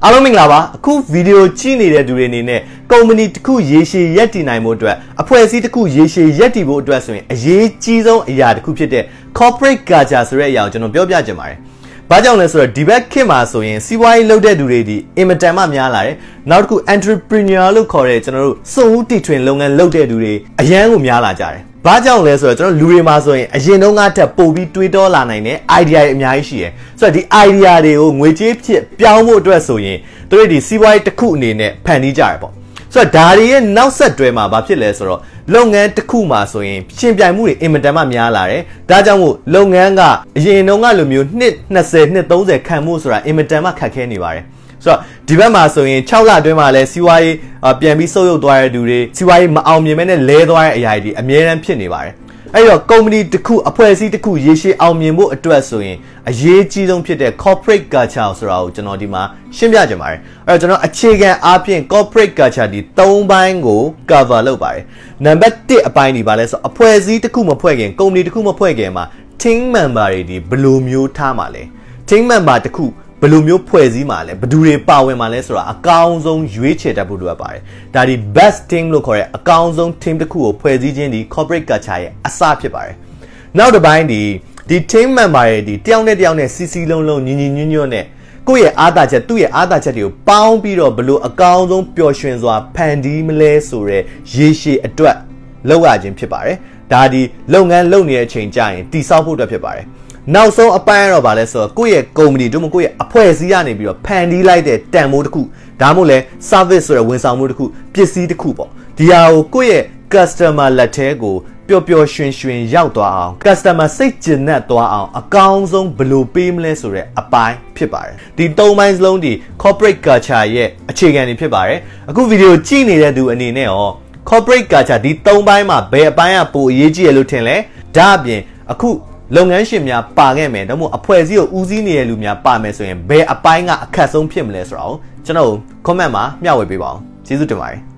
အားလုံးမင်္ဂလာပါအခုဗီဒီယိုကြည့်နေတဲ့သူတွေအနေနဲ့ကုမ္ပဏီတစ်ခုရေရှည်ရပ်တည်နိုင်မှုအတွက်အဖွဲ့အစည်းတစ်ခုရေရှည်ရပ်တည်ဖို့အတွက်ဆိုရင်အရေးကြီးဆုံးအရာတစ်ခုဖြစ်တဲ့ corporate culture ဆိုတဲ့အရာကိုကျွန်တော်ပြောပြချင်ပါတယ်။ဘာကြောင့်လဲဆိုတော့ဒီဘက်ခေတ်မှာဆိုရင်စီးပွားရေးလုပ်တဲ့သူတွေဒီအင်မတန်မှများလာတယ်။နောက်တစ်ခု entrepreneur လို့ခေါ်တဲ့ကျွန်တော်တို့စွန့်ဦးတီထွင်လုပ်ငန်းလုပ်တဲ့သူတွေအရန်ကိုများလာကြတယ်။ဘာကြောင့်လဲဆိုတော့ကျွန်တော်လူတွေမှာဆိုရင်အရင်တုန်းကထက်ပိုပြီးတွေးတောလာနိုင်တဲ့ idea တွေအများကြီးရှိတယ်။ဆိုတော့ဒီ idea တွေကိုငွေကြေးဖြစ်ပြောင်းဖို့အတွက်ဆိုရင်တို့ဒီစီးပွားရေးတစ်ခုအနေနဲ့ဖန်တီးကြရပေါ့။ဆိုတော့ဒါတွေရဲ့နောက်ဆက်တွဲမှာဘာဖြစ်လဲဆိုတော့လုပ်ငန်းတစ်ခုမှာဆိုရင်ရှင်ပြိုင်မှုတွေအင်မတန်မှများလာတယ်။ဒါကြောင့်မို့လုပ်ငန်းကအရင်တုန်းကလိုမျိုးနှစ်20နှစ်30ခံမှုဆိုတာအင်မတန်မှခက်ခဲနေပါတယ်။ဆိုတော့ဒီဘက်မှာဆိုရင်6လအတွင်းမှာလဲစီးပွားရေးပြန်ပြီးဆုတ်ယုတ်သွားတဲ့သူတွေစီးပွားရေးမအောင်မြင်မဲ့နဲ့လဲသွားတဲ့အရာတွေအများအားဖြစ်နေပါတယ်အဲ့တော့ကုမ္ပဏီတစ်ခုအဖွဲ့အစည်းတစ်ခုရေရှည်အောင်မြင်ဖို့အတွက်ဆိုရင်အရေးကြီးဆုံးဖြစ်တဲ့ corporate culture ဆိုတာကိုကျွန်တော်ဒီမှာရှင်းပြချင်ပါတယ်အဲ့တော့ကျွန်တော်အခြေခံအားဖြင့် corporate culture ဒီ3ပိုင်းကို cover လုပ်ပါတယ်နံပါတ်1အပိုင်းဒီပါလဲဆိုအဖွဲ့အစည်းတစ်ခုမဖွဲ့ခင်ကုမ္ပဏီတစ်ခုမဖွဲ့ခင်မှာ team member တွေဒီဘယ်လိုမျိုးထားမှာလဲ team member တစ်ခုဘယ်လိုမျိုးဖွဲ့စည်းမှာလဲဘယ်သူတွေပါဝင်မှာလဲဆိုတာအကောင်းဆုံးရွေးချယ်တတ်ဖို့လိုအပ်ပါတယ်ဒါဒီ best team လို့ခေါ်တဲ့အကောင်းဆုံး team တစ်ခုကိုဖွဲ့စည်းခြင်းဒီ corporate culture ရဲ့အစဖြစ်ပါတယ်နောက်တစ်ပိုင်းဒီ team member တွေဒီတယောက်နဲ့တယောက်နဲ့စီစီလုံးလုံးညီညီညွတ်ညွတ်နဲ့ကိုယ့်ရဲ့အားသာချက်သူ့ရဲ့အားသာချက်တွေကိုပေါင်းပြီးတော့ဘယ်လိုအကောင်းဆုံးပျော်ရွှင်စွာဖန်တီးမလဲဆိုတဲ့ရေရှည်အတွက်လုပ်ရခြင်းဖြစ်ပါတယ်ဒါဒီလုပ်ငန်းလုပ်နေတဲ့အချိန်ကြာရင်တည်ဆောက်ဖို့အတွက်ဖြစ်ပါတယ်နောက်ဆုံးအပိုင်းတော့ဗာလဲဆိုတော့ကိုယ့်ရဲ့ကုမ္ပဏီတို့မှကိုယ့်ရဲ့အဖွဲ့အစည်းကနေပြီးတော့ဖန်တီးလိုက်တဲ့တန်ဖိုးတစ်ခုဒါမှမဟုတ်လဲ service ဆိုတဲ့ဝန်ဆောင်မှုတစ်ခုပစ္စည်းတစ်ခုပေါ့ဒီဟာကိုကိုယ့်ရဲ့ customer လက်ထဲကိုပျော်ပျော်ရွှင်ရွှင်ရောက်သွားအောင် customer စိတ်ကျဉ်နဲ့သွားအောင်အကောင်းဆုံးဘယ်လိုပေးမလဲဆိုတဲ့အပိုင်းဖြစ်ပါတယ်ဒီ၃ပိုင်းစလုံးဒီ corporate culture ရဲ့အခြေခံတွေဖြစ်ပါတယ်အခုဗီဒီယိုကြည့်နေတဲ့သူအနေနဲ့ရော corporate culture ဒီ၃ပိုင်းမှာဘယ်အပိုင်းကပိုအရေးကြီးရလို့ထင်လဲဒါအပြင်အခုလုပ်ငန်းရှင်များပါခဲ့မယ်ဒါမှမဟုတ်အဖွဲ့အစည်းကိုဦးစီးနေတဲ့လူများပါမယ်ဆိုရင်ဘယ်အပိုင်းကအခက်ဆုံးဖြစ်မလဲဆိုတော့ကျွန်တော် comment မှာမျှဝေပေးပါအောင်ကျေးဇူးတင်ပါတယ်